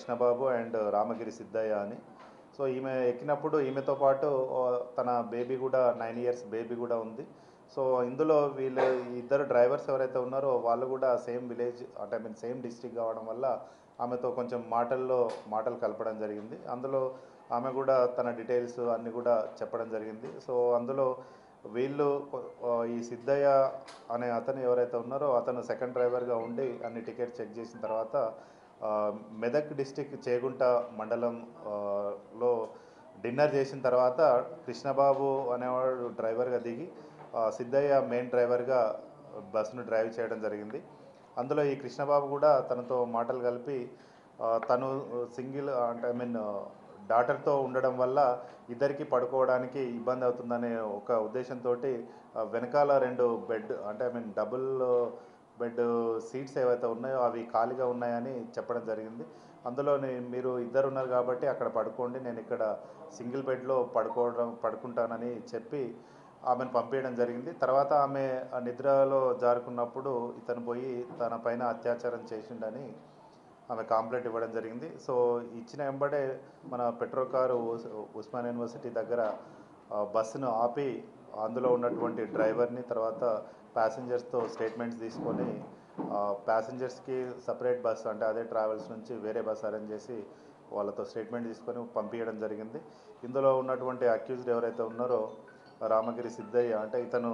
Krishnababu and Ramagiri Siddaiah అని. So ఈమె ఎక్కినప్పుడు ఈమెతో పాటు తన బేబీ కూడా 9 ఇయర్స్ బేబీ కూడా ఉంది. సో ఇందులో వీళ్ళు ఇద్దరు డ్రైవర్స్ ఎవరైతే ఉన్నారో వాళ్ళు కూడా సేమ్ విలేజ్ అంటే సేమ్ డిస్ట్రిక్ట్ కావడం వల్ల ఆమెతో కొంచెం మాటలు కలపడం జరిగింది. అందులో ఆమె కూడా తన డీటెయిల్స్ అన్నీ కూడా చెప్పడం జరిగింది. సో అందులో వీళ్ళు ఈ సిద్ధయ్య అనే అతను ఎవరైతే ఉన్నారో అతను సెకండ్ డ్రైవర్గా ఉండి అన్ని టికెట్ చెక్ చేసిన తర్వాత మెదక్ డిస్టిక్ చేగుంట మండలం లో డిన్నర్ చేసిన తర్వాత కృష్ణబాబు అనేవాడు డ్రైవర్గా దిగి సిద్ధయ్య మెయిన్ డ్రైవర్గా బస్సును డ్రైవ్ చేయడం జరిగింది. అందులో ఈ కృష్ణబాబు కూడా తనతో మాటలు కలిపి తను సింగిల్ అంటే డాటర్తో ఉండడం వల్ల ఇద్దరికి పడుకోవడానికి ఇబ్బంది అవుతుందనే ఒక ఉద్దేశంతో వెనకాల 2 బెడ్ అంటే డబుల్ బెడ్ సీట్స్ ఏవైతే ఉన్నాయో అవి ఖాళీగా ఉన్నాయని చెప్పడం జరిగింది. అందులో మీరు ఇద్దరు ఉన్నారు కాబట్టి అక్కడ పడుకోండి, నేను ఇక్కడ సింగిల్ బెడ్లో పడుకుంటానని చెప్పి ఆమెను పంపించడం జరిగింది. తర్వాత ఆమె నిద్రలో జారుకున్నప్పుడు ఇతను పోయి తన పైన అత్యాచారం చేసిండని ఆమె కంప్లైంట్ ఇవ్వడం జరిగింది. సో ఇచ్చిన వెంబడే మన పెట్రోల్ కారు ఉస్మాన్ యూనివర్సిటీ దగ్గర బస్సును ఆపి అందులో ఉన్నటువంటి డ్రైవర్ని తర్వాత ప్యాసింజర్స్తో స్టేట్మెంట్స్ తీసుకొని ప్యాసింజర్స్కి సపరేట్ బస్ అంటే అదే ట్రావెల్స్ నుంచి వేరే బస్ అరేంజ్ చేసి వాళ్ళతో స్టేట్మెంట్ తీసుకొని పంపించడం జరిగింది. ఇందులో ఉన్నటువంటి అక్యూజ్డ్ ఎవరైతే ఉన్నారో రామగిరి సిద్ధయ్య అంటే ఇతను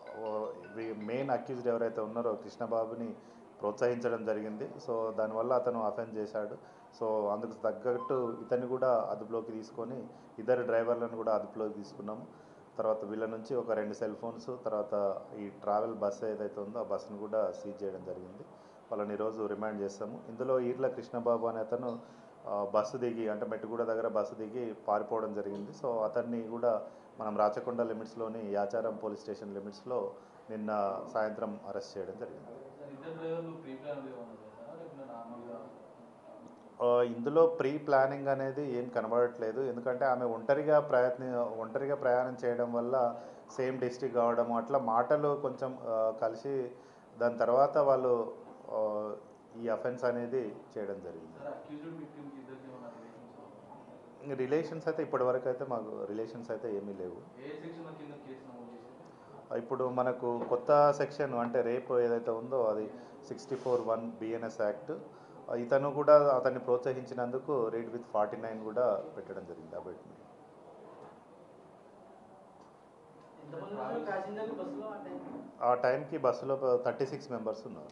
మెయిన్ అక్యూజ్డ్ ఎవరైతే ఉన్నారో కృష్ణబాబుని ప్రోత్సహించడం జరిగింది. సో దానివల్ల అతను అఫెన్స్ చేశాడు. సో అందుకు తగ్గట్టు ఇతన్ని కూడా అదుపులోకి తీసుకొని ఇద్దరు డ్రైవర్లను కూడా అదుపులోకి తీసుకున్నాము. తర్వాత వీళ్ళ నుంచి ఒక 2 సెల్ ఫోన్స్ తర్వాత ఈ ట్రావెల్ బస్సు ఏదైతే ఉందో ఆ బస్సును కూడా సీజ్ చేయడం జరిగింది. వాళ్ళని ఈరోజు రిమాండ్ చేస్తాము. ఇందులో ఈర్ల కృష్ణబాబు అనే అతను బస్సు దిగి అంటే మెట్టుగూడ దగ్గర బస్సు దిగి పారిపోవడం జరిగింది. సో అతన్ని కూడా మనం రాచకొండ లిమిట్స్లోని యాచారం పోలీస్ స్టేషన్ లిమిట్స్లో నిన్న సాయంత్రం అరెస్ట్ చేయడం జరిగింది. ఇందులో ప్రీ ప్లానింగ్ అనేది ఏం కనబడట్లేదు. ఎందుకంటే ఆమె ఒంటరిగా ప్రయాణం చేయడం వల్ల సేమ్ డిస్ట్రిక్ట్ కావడం అట్లా మాటలు కొంచెం కలిసి దాని తర్వాత వాళ్ళు ఈ అఫెన్స్ అనేది చేయడం జరిగింది. రిలేషన్స్ అయితే ఇప్పటివరకు అయితే మాకు రిలేషన్స్ అయితే ఏమీ లేవు. ఇప్పుడు మనకు కొత్త సెక్షన్ అంటే రేప్ ఏదైతే ఉందో అది 64(1) BNS యాక్ట్. ఇతను కూడా అతన్ని ప్రోత్సహించినందుకు రీడ్ విత్ 49 కూడా పెట్టడం జరిగింది. అబౌట్ ఆ టైంకి బస్సులో 36 మెంబర్స్ ఉన్నారు.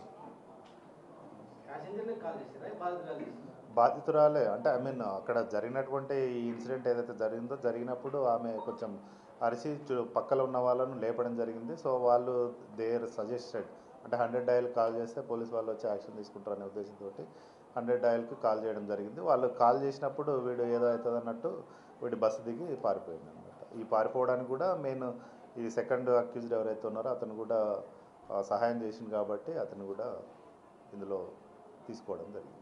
బాధితురాలే అంటే అక్కడ జరిగినటువంటి ఈ ఇన్సిడెంట్ ఏదైతే జరిగినప్పుడు ఆమె కొంచెం అరిసి పక్కన ఉన్న వాళ్ళను లేపడం జరిగింది. సో వాళ్ళు దేర్ సజెస్టెడ్ అంటే 100 డయల్ కాల్ చేస్తే పోలీస్ వాళ్ళు వచ్చి యాక్షన్ తీసుకుంటారనే ఉద్దేశంతో 100 డయల్కి కాల్ చేయడం జరిగింది. వాళ్ళు కాల్ చేసినప్పుడు వీడు ఏదో అవుతుంది అన్నట్టు వీడు బస్సు దిగి పారిపోయింది అనమాట. ఈ పారిపోవడానికి కూడా మెయిన్ ఈ సెకండ్ అక్యూజ్డ్ ఎవరైతే ఉన్నారో అతను కూడా సహాయం చేసింది కాబట్టి అతను కూడా ఇందులో తీసుకోవడం జరిగింది.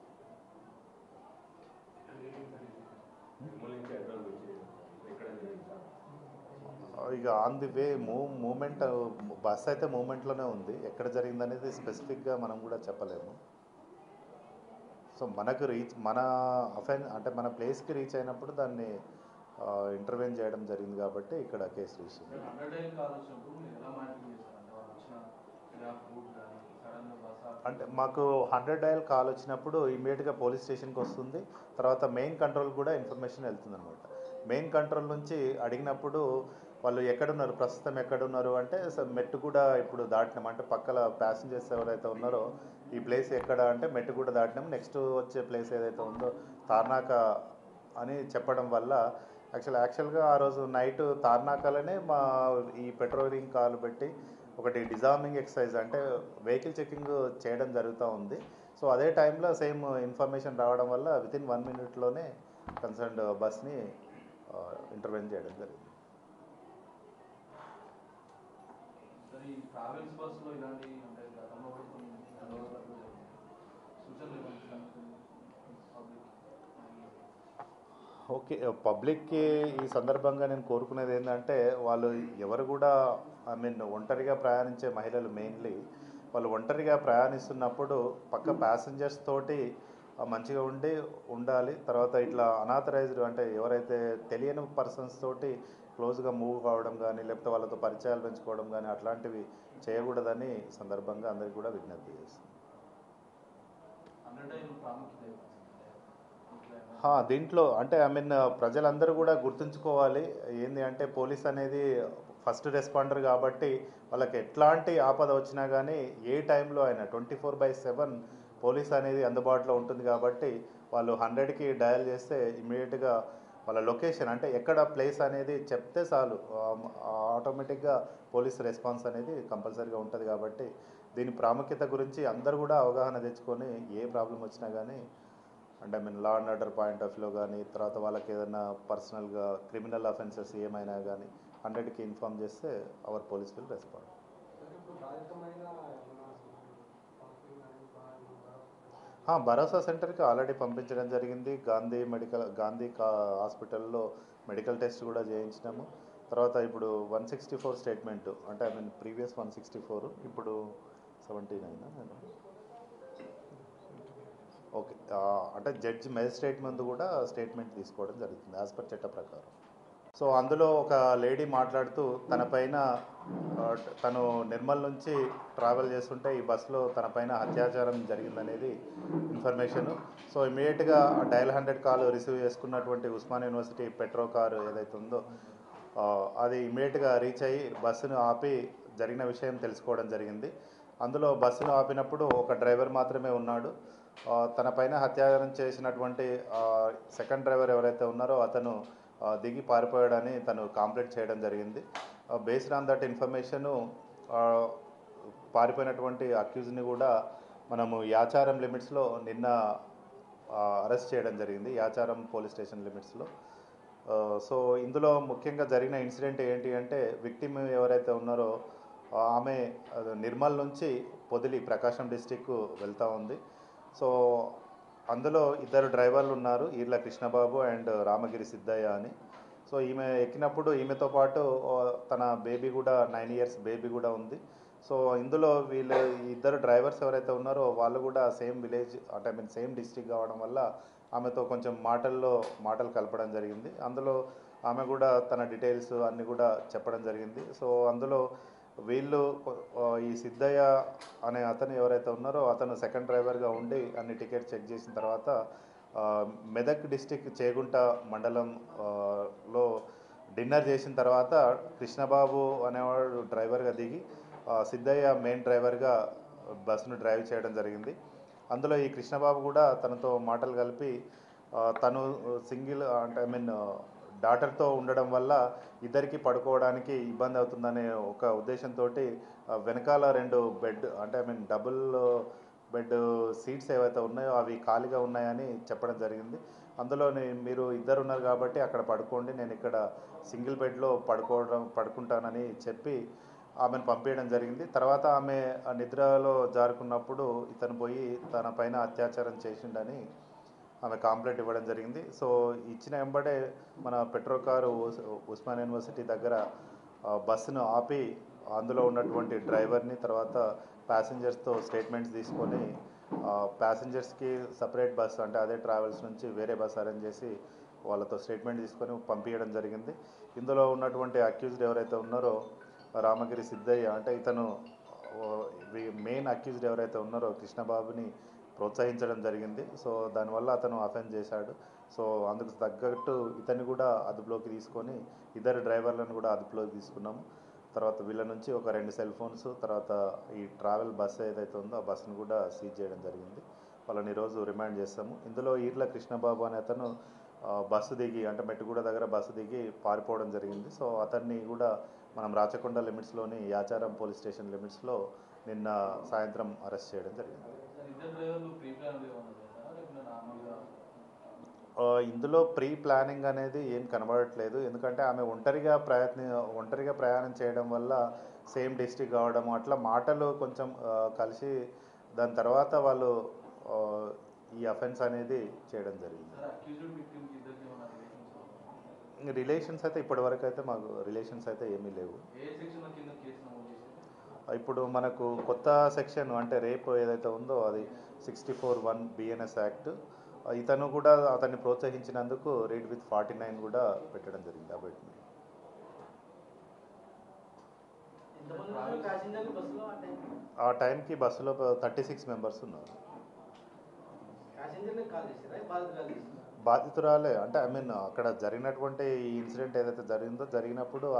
ఇక on the way movement bus అయితే మూమెంట్లోనే ఉంది. ఎక్కడ జరిగిందనేది స్పెసిఫిక్గా మనం కూడా చెప్పలేము. సో మనకు అంటే మన ప్లేస్కి రీచ్ అయినప్పుడు దాన్ని ఇంటర్వ్యూన్ చేయడం జరిగింది కాబట్టి ఇక్కడ కేసు రిజిస్టర్. అంటే మాకు 100 డయల్ కాల్ వచ్చినప్పుడు ఇమీడియట్గా పోలీస్ స్టేషన్కి వస్తుంది. తర్వాత మెయిన్ కంట్రోల్ కూడా ఇన్ఫర్మేషన్ వెళ్తుంది అనమాట. మెయిన్ కంట్రోల్ నుంచి అడిగినప్పుడు వాళ్ళు ఎక్కడున్నారు ప్రస్తుతం ఎక్కడున్నారు అంటే మెట్టుగూడ ఇప్పుడు దాటినాం అంటే పక్కల ప్యాసింజర్స్ ఎవరైతే ఉన్నారో ఈ ప్లేస్ ఎక్కడ అంటే మెట్టుగూడ దాటినాం, నెక్స్ట్ వచ్చే ప్లేస్ ఏదైతే ఉందో తార్నాక అని చెప్పడం వల్ల యాక్చువల్గా ఆ రోజు నైట్ తార్నాకలోనే మా ఈ పెట్రోలింగ్ కార్లు పెట్టి ఒకటి డిజార్మింగ్ ఎక్సర్సైజ్ అంటే వెహికల్ చెకింగ్ చేయడం జరుగుతూ ఉంది. సో అదే టైంలో సేమ్ ఇన్ఫర్మేషన్ రావడం వల్ల వితిన్ 1 minute కన్సర్న్డ్ బస్ని ఇంటర్వెన్ చేయడం జరిగింది. ఓకే, పబ్లిక్కి ఈ సందర్భంగా నేను కోరుకునేది ఏంటంటే వాళ్ళు ఎవరు కూడా ఒంటరిగా ప్రయాణించే మహిళలు మెయిన్లీ వాళ్ళు ఒంటరిగా ప్రయాణిస్తున్నప్పుడు పక్క ప్యాసింజర్స్ తోటి మంచిగా ఉండాలి. తర్వాత ఇట్లా అనాథరైజ్డ్ అంటే ఎవరైతే తెలియని పర్సన్స్ తోటి క్లోజ్గా మూవ్ కావడం కానీ లేకపోతే వాళ్ళతో పరిచయాలు పెంచుకోవడం కానీ అట్లాంటివి చేయకూడదని సందర్భంగా అందరికీ కూడా విజ్ఞప్తి చేస్తాం. దీంట్లో అంటే ప్రజలందరూ కూడా గుర్తుంచుకోవాలి ఏంది అంటే పోలీస్ అనేది ఫస్ట్ రెస్పాండర్ కాబట్టి వాళ్ళకి ఎట్లాంటి ఆపద వచ్చినా కానీ ఏ టైంలో అయినా 24/7 పోలీస్ అనేది అందుబాటులో ఉంటుంది కాబట్టి వాళ్ళు 100కి డయల్ చేస్తే ఇమీడియట్గా వాళ్ళ లొకేషన్ అంటే ఎక్కడ ప్లేస్ అనేది చెప్తే చాలు ఆటోమేటిక్గా పోలీస్ రెస్పాన్స్ అనేది కంపల్సరీగా ఉంటుంది కాబట్టి దీని ప్రాముఖ్యత గురించి అందరూ కూడా అవగాహన తెచ్చుకొని ఏ ప్రాబ్లం వచ్చినా కానీ అంటే law and order point of వ్యూలో కానీ తర్వాత వాళ్ళకి ఏదైనా పర్సనల్గా క్రిమినల్ అఫెన్సెస్ ఏమైనా కానీ 100కి ఇన్ఫామ్ చేస్తే our police will respond. Bharosa సెంటర్కి ఆల్రెడీ పంపించడం జరిగింది. గాంధీ హాస్పిటల్లో మెడికల్ టెస్ట్ కూడా చేయించినాము. తర్వాత ఇప్పుడు 164 స్టేట్మెంట్ అంటే ప్రీవియస్ 164 ఇప్పుడు 79 ఓకే. అంటే జడ్జి మేజిస్ట్రేట్ ముందు కూడా స్టేట్మెంట్ తీసుకోవడం జరుగుతుంది యాజ్ పర్ చట్ట ప్రకారం. సో అందులో ఒక లేడీ మాట్లాడుతూ తన పైన తను నిర్మల్ నుంచి ట్రావెల్ చేస్తుంటే ఈ బస్సులో తన పైన అత్యాచారం జరిగిందనేది ఇన్ఫర్మేషను. సో ఇమీడియట్గా డయల్ 100 కాల్ రిసీవ్ చేసుకున్నటువంటి ఉస్మాన్ యూనివర్సిటీ పెట్రో కారు ఏదైతే ఉందో అది ఇమీడియట్గా రీచ్ అయ్యి బస్సును ఆపి జరిగిన విషయం తెలుసుకోవడం జరిగింది. అందులో బస్సును ఆపినప్పుడు ఒక డ్రైవర్ మాత్రమే ఉన్నాడు. తన పైన హత్యాచారం చేసినటువంటి సెకండ్ డ్రైవర్ ఎవరైతే ఉన్నారో అతను దిగి పారిపోయాడని తను కంప్లైంట్ చేయడం జరిగింది. బేస్డ్ ఆన్ దట్ ఇన్ఫర్మేషను పారిపోయినటువంటి అక్యూజ్ని కూడా మనము యాచారం లిమిట్స్లో నిన్న అరెస్ట్ చేయడం జరిగింది, యాచారం పోలీస్ స్టేషన్ లిమిట్స్లో. సో ఇందులో ముఖ్యంగా జరిగిన ఇన్సిడెంట్ ఏంటి అంటే విక్టిమ్ ఎవరైతే ఉన్నారో ఆమె నిర్మల్ నుంచి పొదిలి ప్రకాశం డిస్టిక్ వెళ్తూ ఉంది. సో అందులో ఇద్దరు డ్రైవర్లు ఉన్నారు, ఈర్ల కృష్ణబాబు అండ్ రామగిరి సిద్ధయ్య అని. సో ఈమె ఎక్కినప్పుడు ఈమెతో పాటు తన బేబీ కూడా 9 ఇయర్స్ బేబీ కూడా ఉంది. సో ఇందులో ఇద్దరు డ్రైవర్స్ ఎవరైతే ఉన్నారో వాళ్ళు కూడా సేమ్ విలేజ్ అంటే సేమ్ డిస్టిక్ కావడం వల్ల ఆమెతో కొంచెం మాటలు కలపడం జరిగింది. అందులో ఆమె కూడా తన డీటెయిల్స్ అన్నీ కూడా చెప్పడం జరిగింది. సో అందులో వీళ్ళు ఈ సిద్ధయ్య అనే అతను ఎవరైతే ఉన్నారో అతను సెకండ్ డ్రైవర్గా ఉండి అన్ని టికెట్ చెక్ చేసిన తర్వాత మెదక్ డిస్టిక్ చేగుంట మండలంలో డిన్నర్ చేసిన తర్వాత కృష్ణబాబు అనేవాడు డ్రైవర్గా దిగి సిద్ధయ్య మెయిన్ డ్రైవర్గా బస్సును డ్రైవ్ చేయడం జరిగింది. అందులో ఈ కృష్ణబాబు కూడా తనతో మాటలు కలిపి తను సింగిల్ అంటే డాటర్తో ఉండడం వల్ల ఇద్దరికి పడుకోవడానికి ఇబ్బంది అవుతుందనే ఒక ఉద్దేశంతో వెనకాల 2 బెడ్ అంటే డబుల్ బెడ్ సీట్స్ ఏవైతే ఉన్నాయో అవి ఖాళీగా ఉన్నాయని చెప్పడం జరిగింది. అందులో మీరు ఇద్దరు ఉన్నారు కాబట్టి అక్కడ పడుకోండి, నేను ఇక్కడ సింగిల్ బెడ్లో పడుకుంటానని చెప్పి ఆమెను పంపించడం జరిగింది. తర్వాత ఆమె నిద్రలో జారుకున్నప్పుడు ఇతను పోయి తన పైన అత్యాచారం చేసిండని ఆమె కంప్లైంట్ ఇవ్వడం జరిగింది. సో ఇచ్చిన వెంబడే మన పెట్రో కారు ఉస్మాన్ యూనివర్సిటీ దగ్గర బస్సును ఆపి అందులో ఉన్నటువంటి డ్రైవర్ని తర్వాత ప్యాసింజర్స్తో స్టేట్మెంట్స్ తీసుకొని ప్యాసింజర్స్కి సపరేట్ బస్సు అంటే అదే ట్రావెల్స్ నుంచి వేరే బస్సు అరేంజ్ చేసి వాళ్ళతో స్టేట్మెంట్ తీసుకొని పంపించడం జరిగింది. ఇందులో ఉన్నటువంటి అక్యూజ్డ్ ఎవరైతే ఉన్నారో రామగిరి సిద్ధయ్య అంటే ఇతను మెయిన్ అక్యూజ్డ్ ఎవరైతే ఉన్నారో కృష్ణబాబుని ప్రోత్సహించడం జరిగింది. సో దానివల్ల అతను అఫెన్స్ చేశాడు. సో అందుకు తగ్గట్టు ఇతన్ని కూడా అదుపులోకి తీసుకొని ఇద్దరు డ్రైవర్లను కూడా అదుపులోకి తీసుకున్నాము. తర్వాత వీళ్ళ నుంచి ఒక 2 సెల్ ఫోన్స్ తర్వాత ఈ ట్రావెల్ బస్సు ఏదైతే ఉందో ఆ బస్సును కూడా సీజ్ చేయడం జరిగింది. వాళ్ళని ఈరోజు రిమాండ్ చేస్తాము. ఇందులో ఈర్ల కృష్ణబాబు అనే అతను బస్సు దిగి అంటే మెట్టుగూడ దగ్గర బస్సు దిగి పారిపోవడం జరిగింది. సో అతన్ని కూడా మనం రాచకొండ లిమిట్స్లోని యాచారం పోలీస్ స్టేషన్ లిమిట్స్లో నిన్న సాయంత్రం అరెస్ట్ చేయడం జరిగింది. ఇందులో ప్రీ ప్లానింగ్ అనేది ఏం కనబడట్లేదు. ఎందుకంటే ఆమె ఒంటరిగా ప్రయాణం చేయడం వల్ల సేమ్ డిస్ట్రిక్ట్ కావడం అట్లా మాటలు కొంచెం కలిసి దాని తర్వాత వాళ్ళు ఈ అఫెన్స్ అనేది చేయడం జరిగింది. రిలేషన్స్ అయితే ఇప్పటి వరకు అయితే మాకు రిలేషన్స్ అయితే ఏమీ లేవు. ఇప్పుడు మనకు కొత్త సెక్షన్ అంటే రేప్ ఏదైతే ఉందో అది 64(1) బిఎన్ఎస్ యాక్ట్. ఇతను కూడా అతన్ని ప్రోత్సహించినందుకు రీడ్ విత్ 49 కూడా పెట్టడం జరిగింది అబైట్మెంట్. ఆ టైంకి బస్సులో 36 మెంబర్స్ ఉన్నారు. బాధితురాలే అంటే ఐ మీన్ అక్కడ జరిగినటువంటి ఈ ఇన్సిడెంట్ ఏదైతే జరిగిందో జరిగినప్పుడు